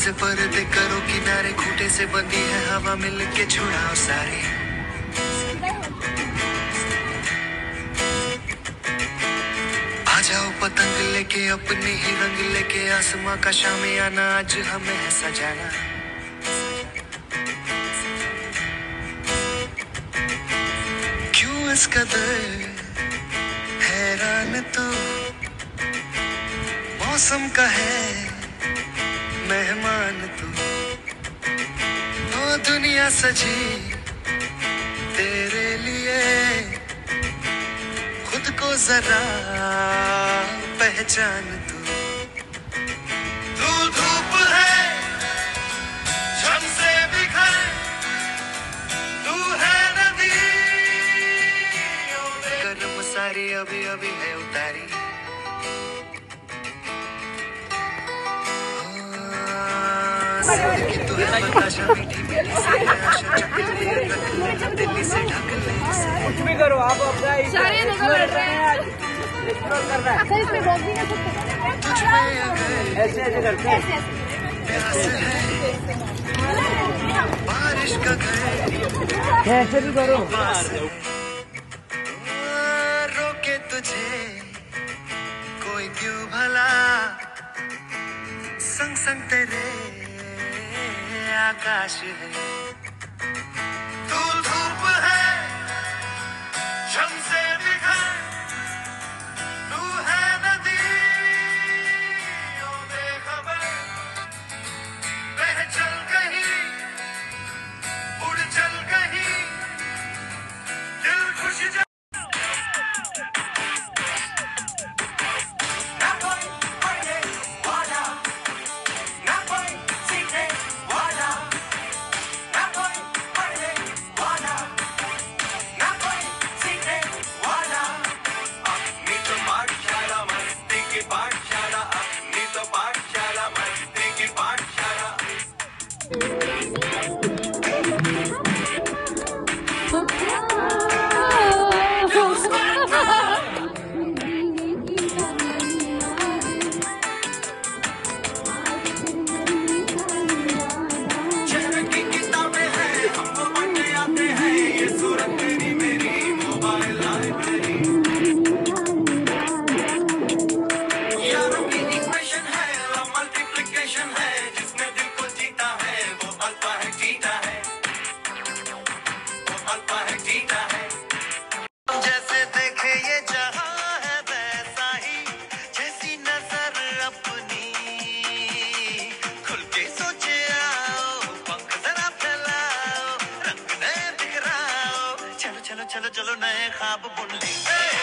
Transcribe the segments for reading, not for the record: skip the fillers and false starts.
से पर्दे करो किनारे, खूंटे से बंदी है हवा, मिल के छुड़ाओ सारे। आ जाओ पतंग लेके अपने ही रंग लेके, आसमां का शामियाना आज हमें है सजाना। क्यों इस कदर हैरान तो मौसम का है मेहमान तू, ओ दुनिया सजी तेरे लिए, खुद को जरा पहचान तू। तू धूप है झम से बिखर, तू है नदी गर्म सारी अभी अभी है उतारी। तू है बताशा मीठी मीठी सी आशा, दिल्ली से ढक ले कुछ भी करो आप अपना एक्सप्लोर कर रहे हैं, एक्सप्लोर कर रहा है। तुझ में अगर ऐसे ऐसे करते हैं, प्यास है बारिश का घर, ऐसे भी करो। रोके तुझे कोई क्यों भला, संग संग तेरे आकाश है। तू धूप है झम से बिखर, तू है नदी ओ बेखबर, बह चल कहीं उड़ चल कहीं, दिल खुश जा। जैसे देखे ये जहां है वैसा ही, जैसी नजर अपनी खुल के सोचे आओ, पंख जरा फैलाओ, रंग नए बिखराओ, चलो चलो चलो चलो नए ख्वाब बुन ले।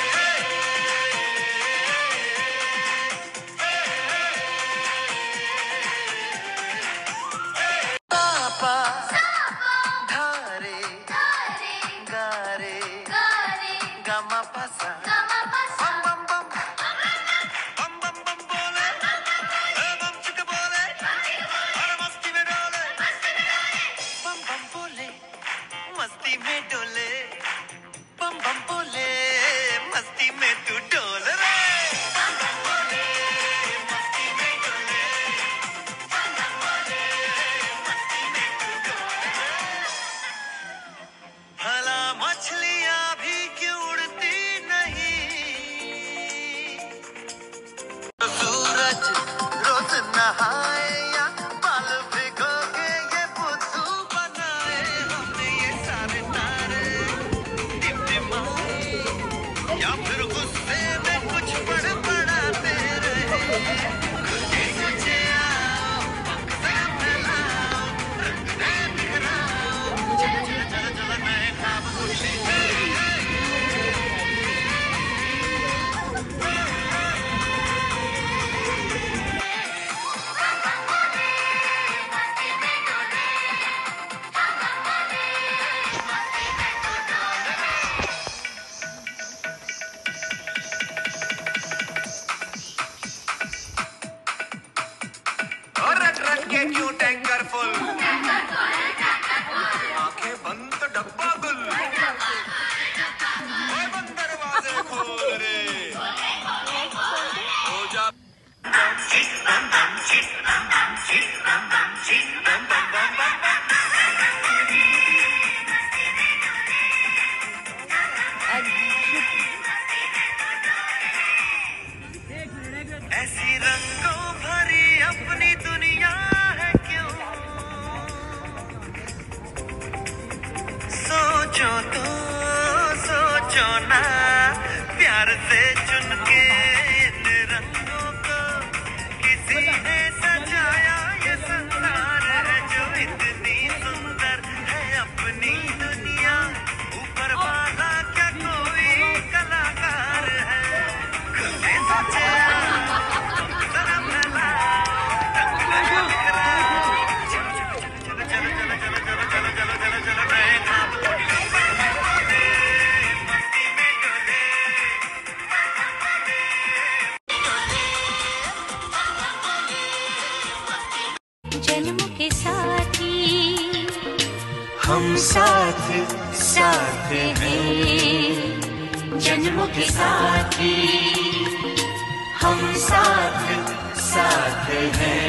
पापा धारे गारे गामा पासा बम बम बम बम बम बम बोले, बम चुक बोले और मस्ती में डोले, बम बम बोले मस्ती में डोले, बम बम बोले मस्ती में तू डोल रे, बम बम बोले मस्ती में डोले, बम बम बोले मस्ती में तू डोल रे। भला मछलियां भी क्यों उड़ती नहीं, सोचो ना, प्यार से चुन के इन रंगों को किसी ने सजाया। ये संसार है जो इतनी सुंदर है अपनी दुनिया, ऊपर वाला क्या कोई कलाकार है। खुद से सोचे जरा फैला, रंग नया बिखरा। चलो चलो चलो चलो चलो चलो चलो चलो चलो चलो चलो नए ख्वाब थोड़ी मस्ती में डोले। जन्म के साथी हम साथ साथ हैं, जन्म के साथी हम साथ साथ हैं।